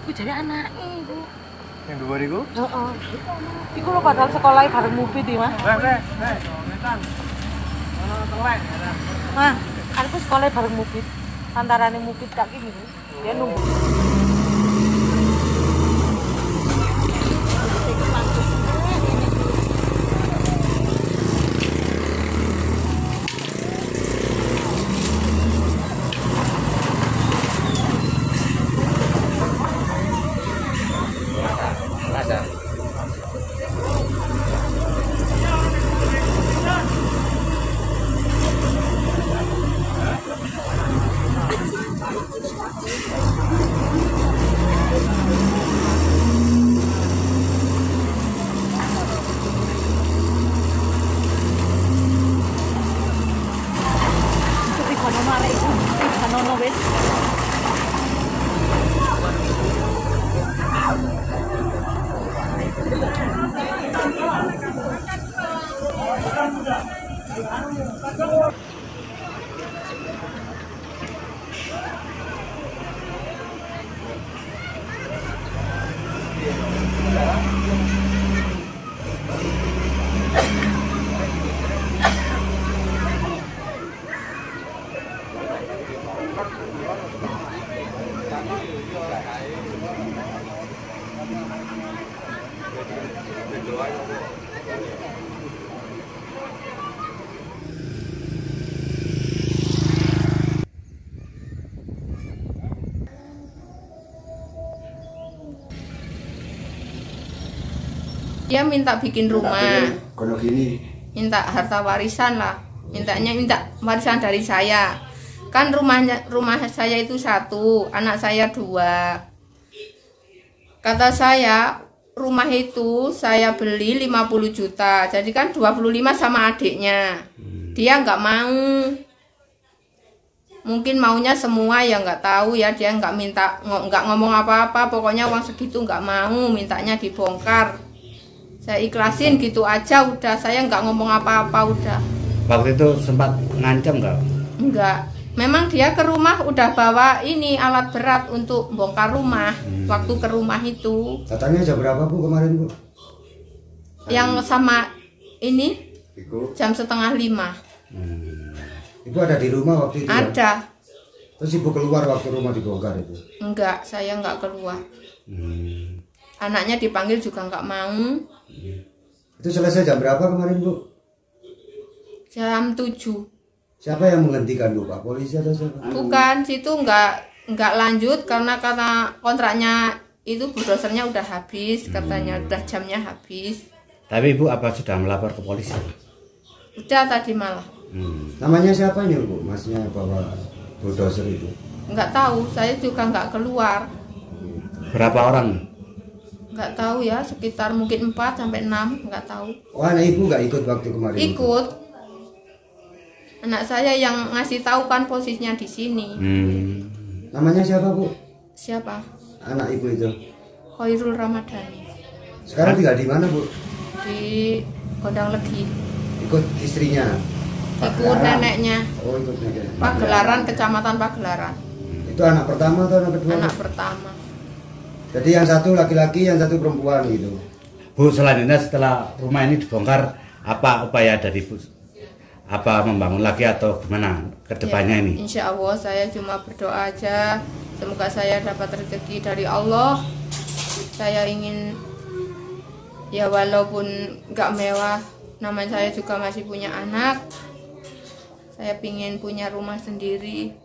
Iku jadi anaknya iku. Yang dua iku? Heeh. Iku lho padahal sekolah bareng Mufid iki, Mas. Mah, aku sekolah bareng Mufid. Antarane Mufid kak iki. Dia nunggu. Dia minta bikin rumah, Kono gini. minta harta warisan lah, minta warisan dari saya. Kan rumah saya itu 1, anak saya 2. Kata saya, rumah itu saya beli 50 juta, jadi kan 25 sama adiknya. Dia nggak mau, mungkin maunya semua ya nggak tahu ya, dia nggak ngomong apa-apa, pokoknya uang segitu nggak mau, mintanya dibongkar. Saya ikhlasin gitu aja, udah, saya nggak ngomong apa-apa, udah. Waktu itu sempat ngancam nggak? Enggak, memang dia ke rumah udah bawa ini alat berat untuk bongkar rumah. Waktu ke rumah itu Datangnya jam berapa Bu kemarin Bu? yang sama ini Iku. jam 4:30. Ibu ada di rumah waktu itu? Ya? Ada. Terus Ibu keluar waktu rumah dibongkar itu? Enggak, saya nggak keluar. Anaknya dipanggil juga nggak mau. Itu selesai jam berapa kemarin Bu? Jam 7. Siapa yang menghentikan Bu? Pak polisi atau siapa? Bukan, situ nggak lanjut karena kontraknya itu buldosernya udah habis, katanya udah jamnya habis. Tapi Ibu apa sudah melapor ke polisi? Udah tadi malah. Namanya siapa ini Bu? Masnya bawa bulldozer itu? Nggak tahu, saya juga nggak keluar. Berapa orang? Hmm. Nggak tahu ya, sekitar mungkin 4 sampai 6, nggak tahu. Oh anak Ibu nggak ikut waktu kemarin? Ikut. Anak saya yang ngasih tahu kan posisinya di sini. Namanya siapa Bu? Siapa? Anak Ibu itu? Khairul Ramadhani. Sekarang tinggal di mana Bu? Di Gondang Legi. Ikut istrinya? Ikut neneknya. Oh ikut neneknya. Pagelaran, Kecamatan Pagelaran. Itu anak pertama atau anak kedua? Anak pertama. Jadi yang satu laki-laki, yang satu perempuan gitu. Bu, selanjutnya setelah rumah ini dibongkar, apa upaya dari Bu? Apa membangun lagi atau gimana ke depannya ini? Insya Allah saya cuma berdoa aja, semoga saya dapat rezeki dari Allah. Saya ingin, ya walaupun nggak mewah, namanya saya juga masih punya anak. Saya ingin punya rumah sendiri.